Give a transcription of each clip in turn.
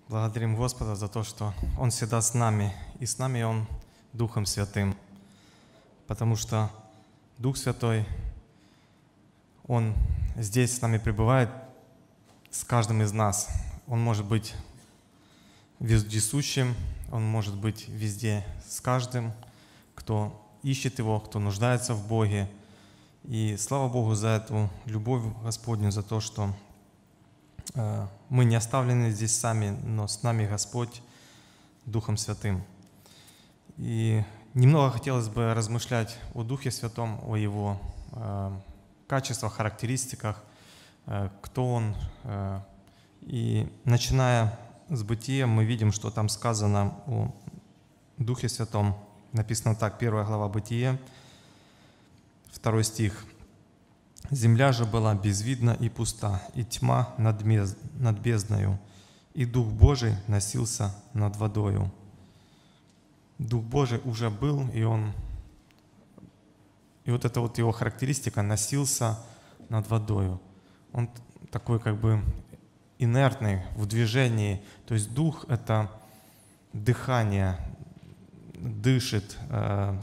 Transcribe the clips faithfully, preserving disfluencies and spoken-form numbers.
Благодарим Господа за то, что Он всегда с нами, и с нами Он Духом Святым, потому что Дух Святой, Он здесь с нами пребывает, с каждым из нас. Он может быть вездесущим, Он может быть везде с каждым, кто ищет Его, кто нуждается в Боге. И слава Богу за эту любовь Господню, за то, что э, мы не оставлены здесь сами, но с нами Господь Духом Святым. И немного хотелось бы размышлять о Духе Святом, о Его э, качествах, характеристиках, э, кто Он. Э, и начиная с Бытия, мы видим, что там сказано о Духе Святом. Написано так, первая глава Бытия, второй стих. «Земля же была безвидна и пуста, и тьма над, мез... над бездною, и Дух Божий носился над водою». Дух Божий уже был, и Он, и вот эта вот Его характеристика, носился над водою. Он такой как бы инертный, в движении. То есть Дух — это дыхание, дышит, э,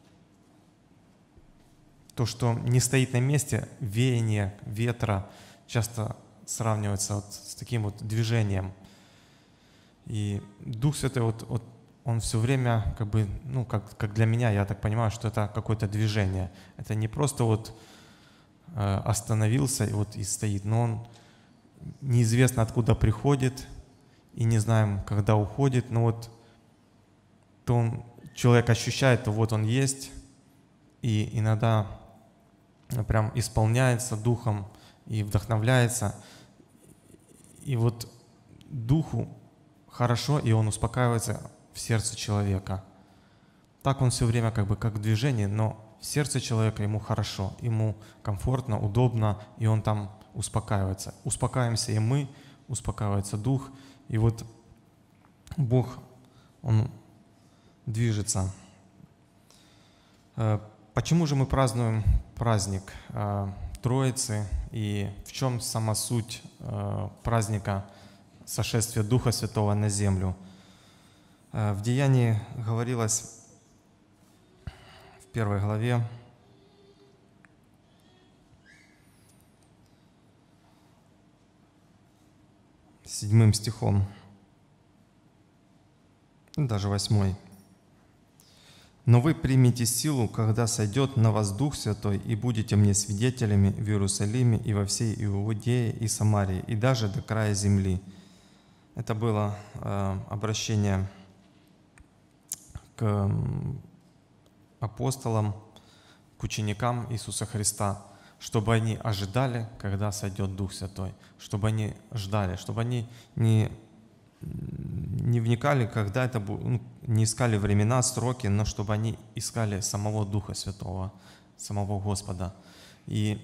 то, что не стоит на месте, веяние ветра часто сравнивается вот с таким вот движением. И Дух Святой, вот, вот, он все время, как бы, ну, как, как для меня, я так понимаю, что это какое-то движение. Это не просто вот э, остановился и вот и стоит, но он неизвестно откуда приходит, и не знаем, когда уходит, но вот то он, человек ощущает, то вот он есть, и иногда прям исполняется Духом и вдохновляется. И вот Духу хорошо, и он успокаивается в сердце человека. Так он все время как бы как в движении, но в сердце человека ему хорошо, ему комфортно, удобно, и он там успокаивается. Успокаиваемся и мы, успокаивается Дух, и вот Бог, Он движется. Почему же мы празднуем праздник Троицы, и в чем сама суть праздника сошествия Духа Святого на землю? В Деянии говорилось в первой главе, седьмым стихом, даже восьмой. «Но вы примете силу, когда сойдет на вас Дух Святой, и будете мне свидетелями в Иерусалиме и во всей Иудее и Самарии, и даже до края земли». Это было э, обращение к апостолам, к ученикам Иисуса Христа, чтобы они ожидали, когда сойдет Дух Святой, чтобы они ждали, чтобы они не, не вникали, когда это будет, ну, не искали времена, сроки, но чтобы они искали самого Духа Святого, самого Господа. И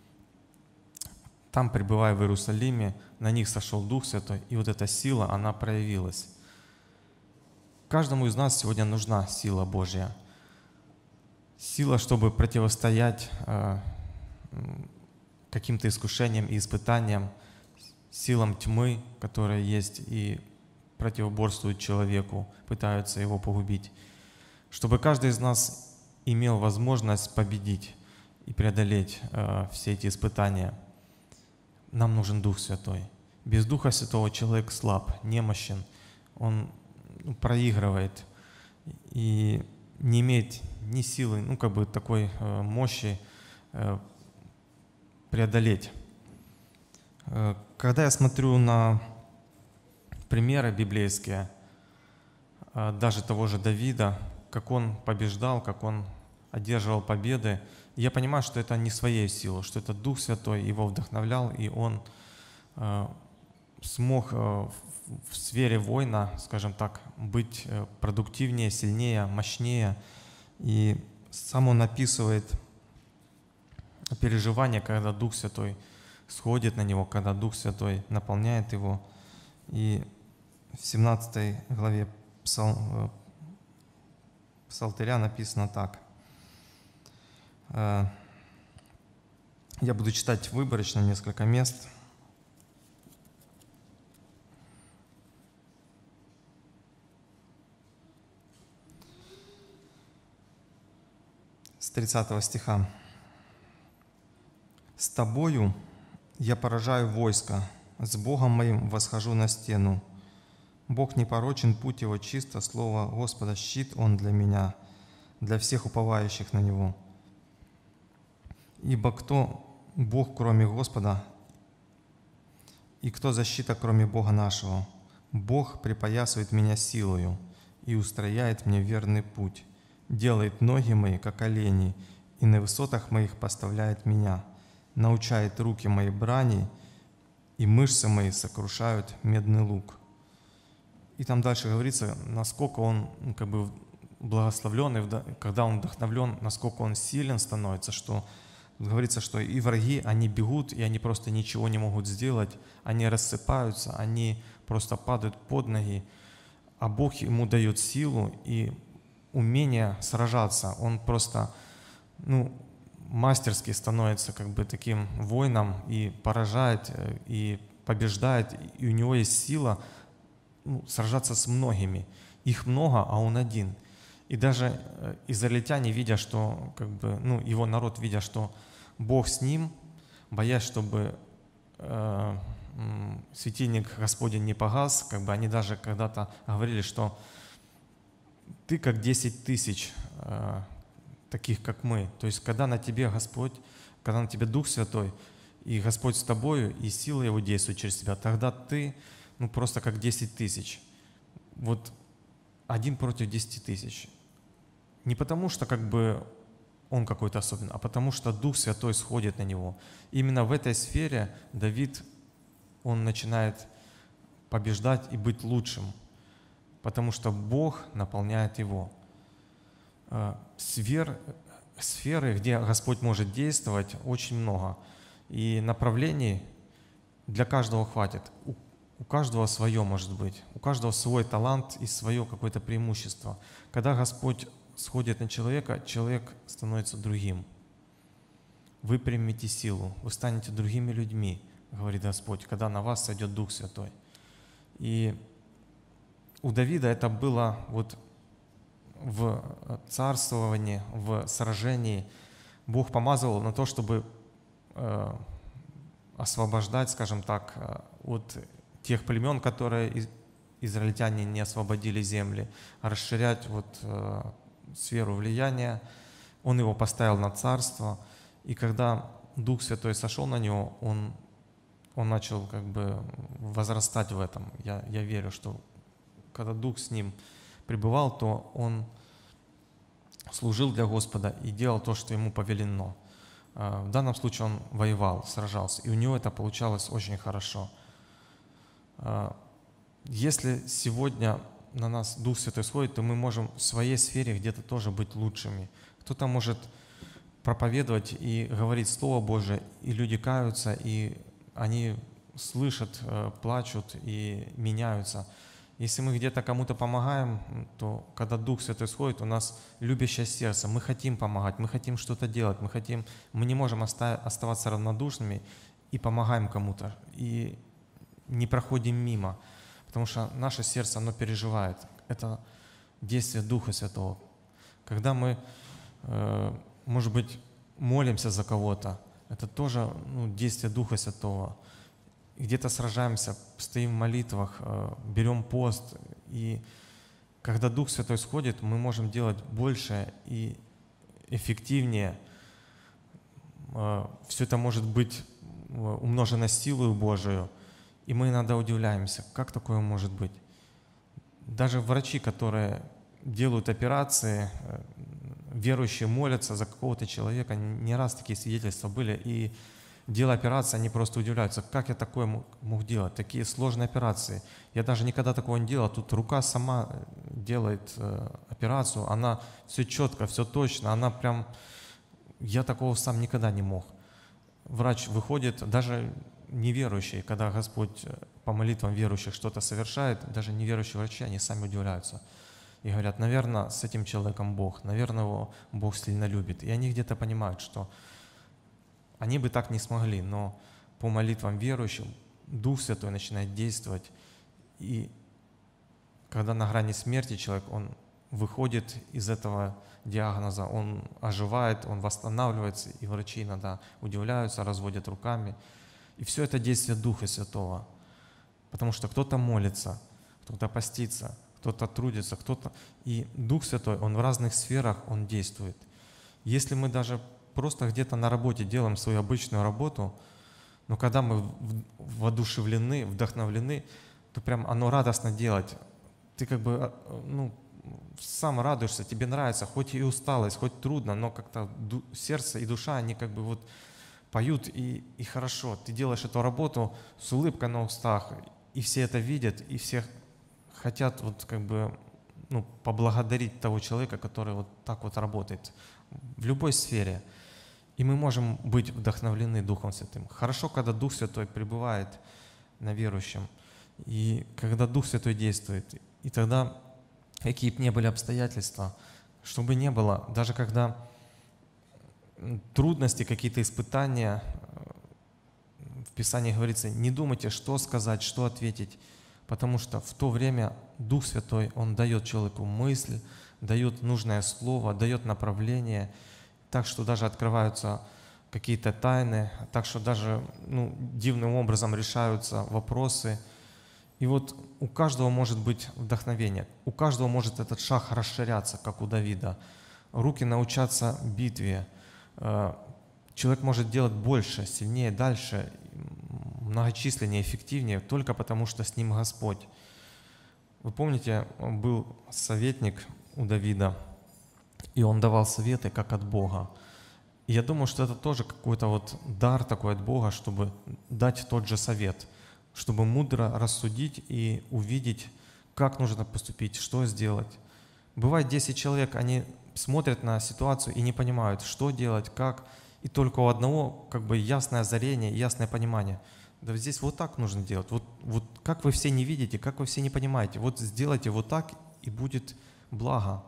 там, пребывая в Иерусалиме, на них сошел Дух Святой, и вот эта сила, она проявилась. Каждому из нас сегодня нужна сила Божья. Сила, чтобы противостоять э, каким-то искушениям и испытаниям, силам тьмы, которые есть и противоборствуют человеку, пытаются его погубить. Чтобы каждый из нас имел возможность победить и преодолеть э, все эти испытания, нам нужен Дух Святой. Без Духа Святого человек слаб, немощен, он проигрывает и не имеет ни силы, ну как бы такой э, мощи э, преодолеть. Э, когда я смотрю на примеры библейские, э, даже того же Давида, как он побеждал, как он одерживал победы, я понимаю, что это не своей силой, что это Дух Святой его вдохновлял, и он э, смог э, в, в сфере воина, скажем так, быть э, продуктивнее, сильнее, мощнее. И сам он описывает переживания, когда Дух Святой сходит на него, когда Дух Святой наполняет его. И в семнадцатой главе псал, Псалтыря написано так. Я буду читать выборочно несколько мест. с тридцатого стиха. «С тобою я поражаю войско, с Богом моим восхожу на стену. Бог непорочен, путь его чисто, слово Господа щит он для меня, для всех уповающих на Него. Ибо кто Бог, кроме Господа, и кто защита, кроме Бога нашего? Бог припоясывает меня силою и устрояет мне верный путь, делает ноги мои, как олени, и на высотах моих поставляет меня, научает руки мои брани, и мышцы мои сокрушают медный лук». И там дальше говорится, насколько он ну, как бы благословлен, и когда он вдохновлен, насколько он силен становится, что говорится, что и враги, они бегут, и они просто ничего не могут сделать, они рассыпаются, они просто падают под ноги, а Бог ему дает силу и умение сражаться. Он просто ну, мастерски становится как бы таким воином и поражает, и побеждает, и у него есть сила ну, сражаться с многими. Их много, а он один. И даже израильтяне, видя, что как бы, ну, его народ, видя, что Бог с ним, боясь, чтобы э, светильник Господень не погас, как бы они даже когда-то говорили, что ты как десять тысяч э, таких, как мы. То есть, когда на тебе Господь, когда на тебе Дух Святой, и Господь с тобою, и сила Его действует через тебя, тогда ты ну, просто как десять тысяч. Вот один против десяти тысяч. Не потому, что как бы он какой-то особенный, а потому что Дух Святой сходит на него. Именно в этой сфере Давид, он начинает побеждать и быть лучшим, потому что Бог наполняет его. Сфер, сферы, где Господь может действовать, очень много. И направлений для каждого хватит. У, у каждого свое может быть. У каждого свой талант и свое какое-то преимущество. Когда Господь сходит на человека, человек становится другим. Вы примете силу, вы станете другими людьми, говорит Господь, когда на вас сойдет Дух Святой. И у Давида это было вот в царствовании, в сражении. Бог помазывал на то, чтобы э, освобождать, скажем так, от тех племен, которые израильтяне не освободили земли, расширять вот э, сферу влияния. Он его поставил на царство. И когда Дух Святой сошел на него, он, он начал как бы возрастать в этом. Я, я верю, что когда Дух с ним пребывал, то он служил для Господа и делал то, что ему повелено. В данном случае он воевал, сражался, и у него это получалось очень хорошо. Если сегодня на нас Дух Святой сходит, то мы можем в своей сфере где-то тоже быть лучшими. Кто-то может проповедовать и говорить Слово Божие, и люди каются, и они слышат, плачут и меняются. Если мы где-то кому-то помогаем, то когда Дух Святой сходит, у нас любящее сердце, мы хотим помогать, мы хотим что-то делать, мы хотим, мы не можем оставаться равнодушными и помогаем кому-то, и не проходим мимо, потому что наше сердце, оно переживает. Это действие Духа Святого. Когда мы, может быть, молимся за кого-то, это тоже ну, действие Духа Святого. Где-то сражаемся, стоим в молитвах, берем пост. И когда Дух Святой сходит, мы можем делать больше и эффективнее. Все это может быть умножено силою Божию. И мы иногда удивляемся, как такое может быть. Даже врачи, которые делают операции, верующие молятся за какого-то человека, не раз такие свидетельства были, и делая операции, они просто удивляются, как я такое мог, мог делать, такие сложные операции. Я даже никогда такого не делал. Тут рука сама делает э, операцию, она все четко, все точно, она прям... Я такого сам никогда не мог. Врач выходит, даже неверующие, когда Господь по молитвам верующих что-то совершает, даже неверующие врачи, они сами удивляются. И говорят, наверное, с этим человеком Бог, наверное, его Бог сильно любит. И они где-то понимают, что они бы так не смогли, но по молитвам верующим Дух Святой начинает действовать. И когда на грани смерти человек, он выходит из этого диагноза, он оживает, он восстанавливается, и врачи иногда удивляются, разводят руками. И все это действие Духа Святого. Потому что кто-то молится, кто-то постится, кто-то трудится, кто-то... И Дух Святой, Он в разных сферах, Он действует. Если мы даже просто где-то на работе делаем свою обычную работу, но когда мы воодушевлены, вдохновлены, то прям оно радостно делать. Ты как бы, ну, сам радуешься, тебе нравится, хоть и усталость, хоть трудно, но как-то сердце и душа, они как бы вот поют, и, и хорошо. Ты делаешь эту работу с улыбкой на устах, и все это видят, и все хотят вот как бы, ну, поблагодарить того человека, который вот так вот работает в любой сфере. И мы можем быть вдохновлены Духом Святым. Хорошо, когда Дух Святой пребывает на верующем, и когда Дух Святой действует. И тогда, какие бы ни были обстоятельства, чтобы не было, даже когда трудности, какие-то испытания, в Писании говорится, не думайте, что сказать, что ответить, потому что в то время Дух Святой, Он дает человеку мысль, дает нужное слово, дает направление, так что даже открываются какие-то тайны, так что даже, ну, дивным образом решаются вопросы. И вот у каждого может быть вдохновение, у каждого может этот шаг расширяться, как у Давида. Руки научаться битве. Человек может делать больше, сильнее, дальше, многочисленнее, эффективнее, только потому что с ним Господь. Вы помните, был советник у Давида, и он давал советы как от Бога. И я думаю, что это тоже какой-то вот дар такой от Бога, чтобы дать тот же совет, чтобы мудро рассудить и увидеть, как нужно поступить, что сделать. Бывает десять человек, они смотрят на ситуацию и не понимают, что делать, как, и только у одного как бы ясное озарение, ясное понимание. Да здесь вот так нужно делать. Вот, вот как вы все не видите, как вы все не понимаете, вот сделайте вот так, и будет благо.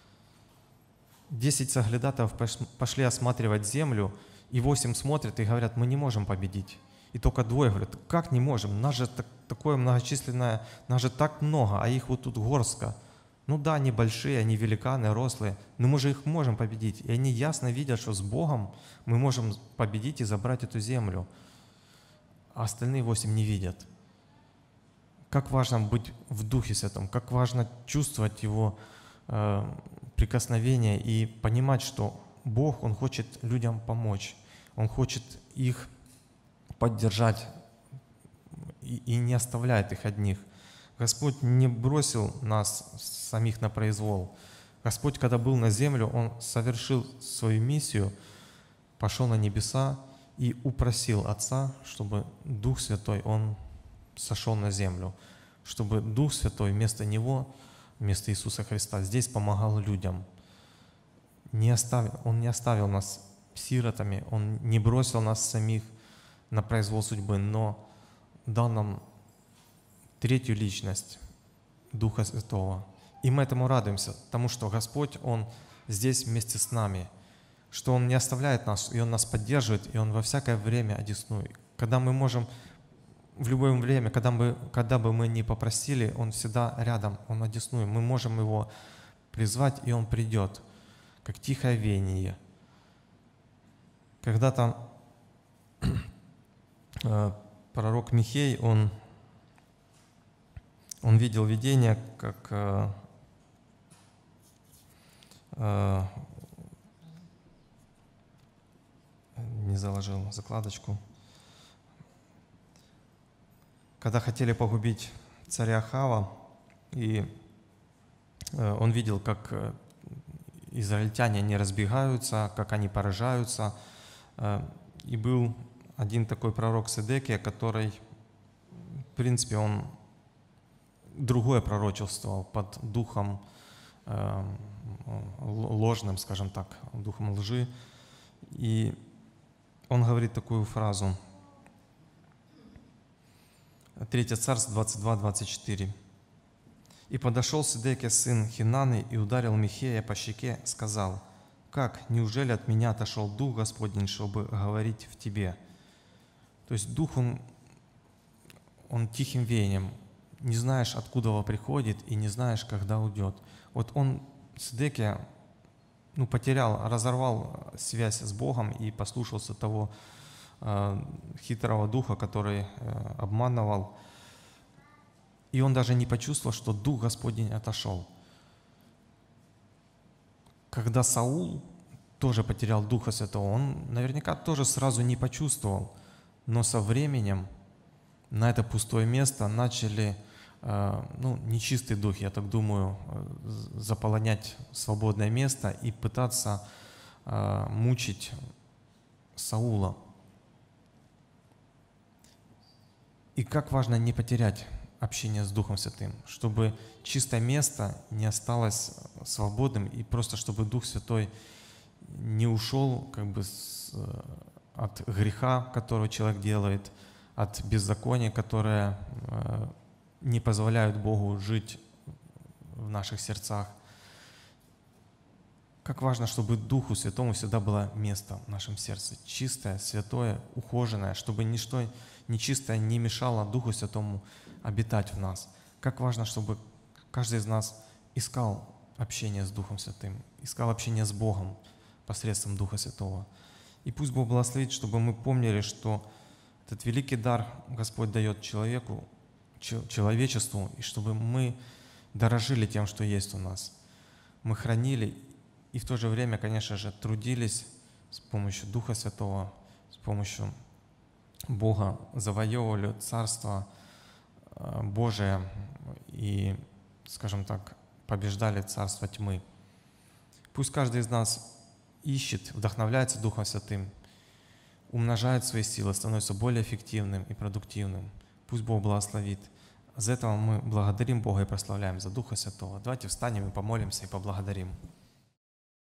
Десять соглядатаев пошли осматривать землю, и восемь смотрят и говорят, мы не можем победить. И только двое говорят, как не можем, нас же так, такое многочисленное, нас же так много, а их вот тут горстка. Ну да, они большие, они великаны, рослые, но мы же их можем победить. И они ясно видят, что с Богом мы можем победить и забрать эту землю. А остальные восемь не видят. Как важно быть в Духе Святом, как важно чувствовать Его э, прикосновение и понимать, что Бог, Он хочет людям помочь, Он хочет их поддержать и, и не оставляет их одних. Господь не бросил нас самих на произвол. Господь, когда был на землю, Он совершил свою миссию, пошел на небеса и упросил Отца, чтобы Дух Святой, Он сошел на землю, чтобы Дух Святой вместо Него, вместо Иисуса Христа, здесь помогал людям. Не оставил, Он не оставил нас сиротами, Он не бросил нас самих на произвол судьбы, но дал нам третью личность Духа Святого. И мы этому радуемся, потому что Господь, Он здесь вместе с нами, что Он не оставляет нас, и Он нас поддерживает, и Он во всякое время одесную. Когда мы можем, в любое время, когда, мы, когда бы мы ни попросили, Он всегда рядом, Он одесную. Мы можем Его призвать, и Он придет, как тихое веяние. Когда-то пророк Михей, он, он видел видение, как э, э, не заложил закладочку, когда хотели погубить царя Ахава, и э, он видел, как э, израильтяне не разбегаются, как они поражаются, э, и был один такой пророк Седекия, который, в принципе, он другое пророчествовал под духом э, ложным, скажем так, духом лжи. И он говорит такую фразу. Третье Царство двадцать два двадцать четыре. «И подошел Седекия, сын Хинаны, и ударил Михея по щеке, сказал, как, неужели от меня отошел Дух Господень, чтобы говорить в тебе?» То есть Дух, Он, он тихим веянием, не знаешь, откуда он приходит, и не знаешь, когда уйдет. Вот он, Цедекия, ну, потерял, разорвал связь с Богом и послушался того э, хитрого духа, который э, обманывал. И он даже не почувствовал, что Дух Господень отошел. Когда Саул тоже потерял Духа Святого, он наверняка тоже сразу не почувствовал, но со временем на это пустое место начали, э, ну, нечистый дух, я так думаю, заполонять свободное место и пытаться э, мучить Саула. И как важно не потерять общение с Духом Святым, чтобы чистое место не осталось свободным, и просто чтобы Дух Святой не ушел как бы с, от греха, которого человек делает, от беззакония, которое э, не позволяют Богу жить в наших сердцах. Как важно, чтобы Духу Святому всегда было место в нашем сердце, чистое, святое, ухоженное, чтобы ничто нечистое не мешало Духу Святому обитать в нас. Как важно, чтобы каждый из нас искал общение с Духом Святым, искал общение с Богом посредством Духа Святого. И пусть Бог благословит, чтобы мы помнили, что этот великий дар Господь дает человеку, человечеству, и чтобы мы дорожили тем, что есть у нас. Мы хранили и в то же время, конечно же, трудились с помощью Духа Святого, с помощью Бога, завоевывали Царство Божие и, скажем так, побеждали царство тьмы. Пусть каждый из нас ищет, вдохновляется Духом Святым, умножает свои силы, становится более эффективным и продуктивным. Пусть Бог благословит. За это мы благодарим Бога и прославляем за Духа Святого. Давайте встанем и помолимся и поблагодарим.